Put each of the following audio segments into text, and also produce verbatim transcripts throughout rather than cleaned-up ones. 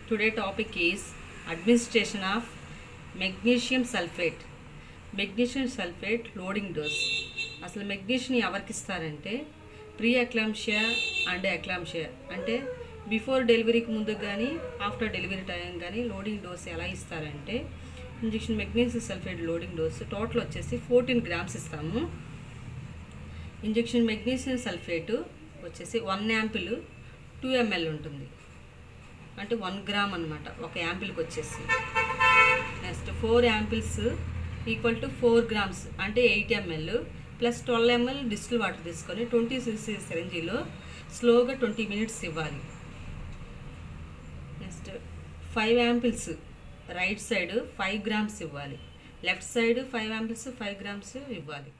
Today topic is administration of magnesium sulfate. Magnesium sulfate loading dose. అసలు magnesium ఎవరికి ఇస్తారంటే pre eclampsia and eclampsia అంటే before డెలివరీకి ముందు కానీ ఆఫ్టర్ డెలివరీ టైం కానీ లోడింగ్ డోస్ ఎలా ఇస్తారంటే injection magnesium sulphate loading dose total వచ్చేసి ఫోర్టీన్ గ్రామ్స్ ఇస్తాము. ఇంజెక్షన్ మెగ్నీషియం సల్ఫేటు వచ్చేసి వన్ యాంపిల్ టూ ఎంఎల్ ఉంటుంది, అంటే వన్ గ్రామ్ అనమాట ఒక యాంపిల్కి వచ్చేసి. Next four ampoules equal to four grams అంటే eight ml plus twelve ml distil water తీసుకొని ట్వంటీ సిసి సిరంజీలో స్లోగా ట్వంటీ మినిట్స్ ఇవ్వాలి. Next five ampoules right side five grams ఇవ్వాలి, left side five ampoules five grams ఇవ్వాలి.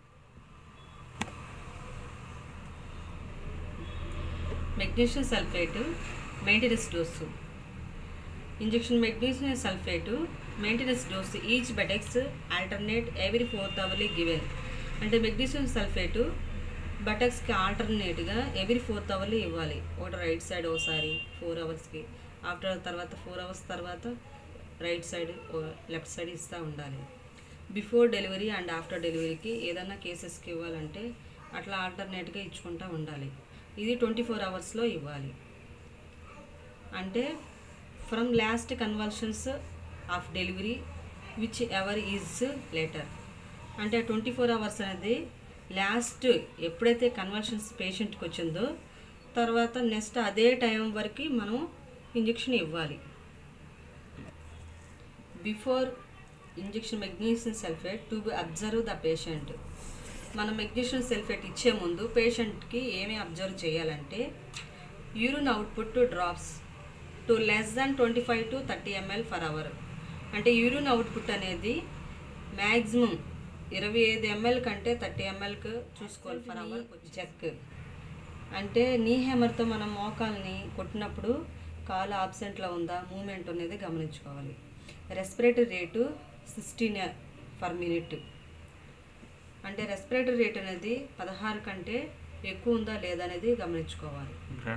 Magnesium sulphate maintenance dose. Injection magnesium sulphate maintenance dose each buttocks alternate every fourth hourly given. అంటే magnesium sulphate బటెక్స్కి ఆల్టర్నేట్గా every fourth hourly ఇవ్వాలి. ఒకటి right side ఒకసారి four అవర్స్కి, after తర్వాత four hours తర్వాత రైట్ సైడ్ లెఫ్ట్ సైడ్ ఇస్తూ ఉండాలి. బిఫోర్ డెలివరీ అండ్ ఆఫ్టర్ డెలివరీకి ఏదైనా కేసెస్కి ఇవ్వాలంటే అట్లా ఆల్టర్నేట్గా ఇచ్చుకుంటూ ఉండాలి. ఇది ట్వంటీ ఫోర్ అవర్స్లో ఇవ్వాలి. అంటే from last convulsions of delivery whichever is later. అంటే ట్వంటీ ఫోర్ అవర్స్ అనేది లాస్ట్ ఎప్పుడైతే కన్వల్షన్స్ పేషెంట్కి వచ్చిందో తర్వాత నెక్స్ట్ అదే టైం వరకు మనం ఇంజెక్షన్ ఇవ్వాలి. Before injection magnesium sulphate to be observe the patient. మనం మెగ్నీషియం సల్ఫేట్ ఇచ్చే ముందు పేషెంట్కి ఏమి అబ్జర్వ్ చేయాలంటే urine output drops to less than twenty five to thirty ml for hour. అంటే యూరిన్ అవుట్పుట్ అనేది మ్యాక్సిమం ఇరవై ఐదు ఎంఎల్ కంటే థర్టీ ఎంఎల్కి చూసుకోవాలి ఫర్ అవర్. చెక్ అంటే నీ హ్యామర్తో మనం మోకాల్ని కొట్టినప్పుడు కాలు ఆబ్సెంట్లో ఉందా మూమెంట్ అనేది గమనించుకోవాలి. Respiratory rate sixteen per minute. అంటే రెస్పిరేటరీ రేట్ అనేది పదహారు కంటే ఎక్కువ ఉందా లేదా అనేది గమనించుకోవాలి.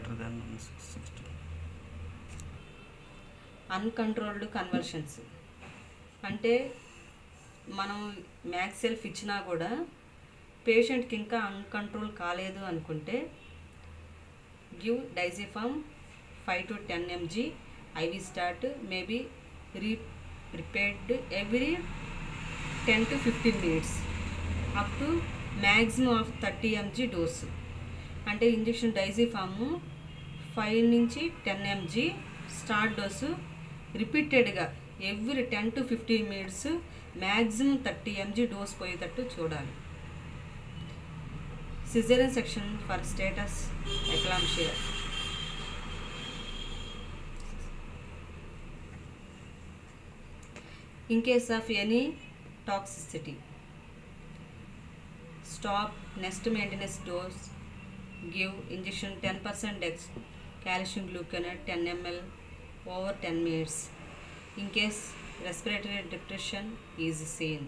అన్కంట్రోల్డ్ కన్వల్షన్స్ అంటే మనం మ్యాక్స్ సెల్ఫ్ ఇచ్చినా కూడా పేషెంట్కి ఇంకా అన్కంట్రోల్ కాలేదు అనుకుంటే give diazepam five to ten mg IV start maybe re prepared every ten to fifteen minutes up to maximum of thirty mg dose. అంటే ఇంజెక్షన్ డైజిఫాము ఫైవ్ నుంచి టెన్ ఎంజీ స్టార్ట్ డోసు రిపీటెడ్గా every ten to fifteen minutes maximum thirty mg dose పోయేటట్టు చూడాలి. Caesarean section for status eclampsia. In case of any toxicity stop next maintenance dose, give injection ten percent dex calcium gluconate ten milliliters over ten minutes in case respiratory depression is seen.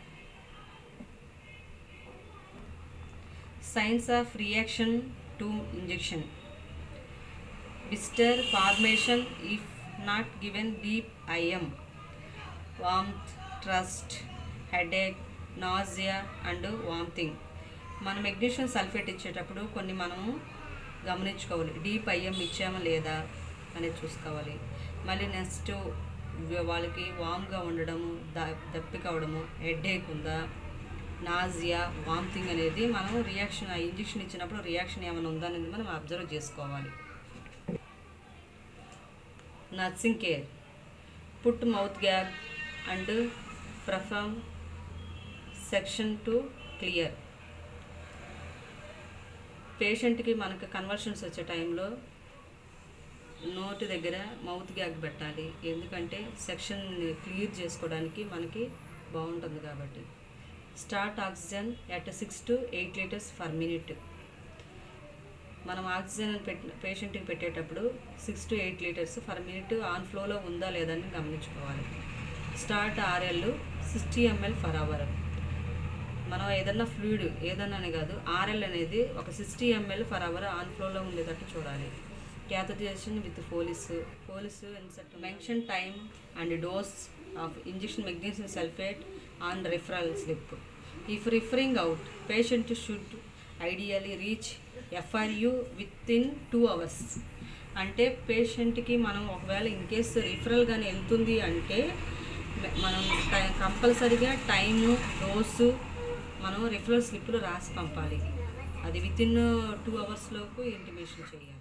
Signs of reaction to injection: blister formation if not given deep I M, warmth, thirst, headache, nausea and vomiting. మనం magnesium sulphate ఇచ్చేటప్పుడు కొన్ని మనము గమనించుకోవాలి. Deep IIM ఇచ్చామా లేదా అనేది చూసుకోవాలి. మళ్ళీ next వాళ్ళకి వామ్గా ఉండడము, ద దప్పిక అవడము, హెడేక్ ఉందా, నాజియా, వామిటింగ్ అనేది మనం రియాక్షన్ ఇంజెక్షన్ ఇచ్చినప్పుడు రియాక్షన్ ఏమైనా ఉందా అనేది మనం అబ్జర్వ్ చేసుకోవాలి. Nursing care: put mouth gap and perform suction to clear. పేషెంట్కి మనకు కన్వర్షన్స్ వచ్చే టైంలో నోటి దగ్గర మౌత్ గ్యాగ్ పెట్టాలి, ఎందుకంటే సెక్షన్ క్లియర్ చేసుకోవడానికి మనకి బాగుంటుంది కాబట్టి. Start oxygen at six to eight litres per minute. మనం ఆక్సిజన్ పెట్టి పేషెంట్కి పెట్టేటప్పుడు six to eight litres per minute on ఫ్లోలో ఉందా లేదని గమనించుకోవాలి. Start RL sixty ml per hour. మనం ఏదన్నా ఫ్లూయిడ్ ఏదన్నా కాదు, ఆర్ఎల్ అనేది ఒక sixty ml per hour on ఫ్లోలో ఉండేటట్టు చూడాలి. catheterization with Folis. Folis insert. Mention time and dose of injection magnesium sulfate on referral slip. If referring out, patient should ideally reach F R U within two hours. అంటే పేషెంట్కి మనం ఒకవేళ in case referral కానీ వెళ్తుంది అంటే మనం కంపల్సరీగా time dose మనం రిఫరల్ స్లిప్లో రాసి పంపాలి. అది విత్ ఇన్ టూ అవర్స్లోపు ఇంటిమేషన్ చేయాలి.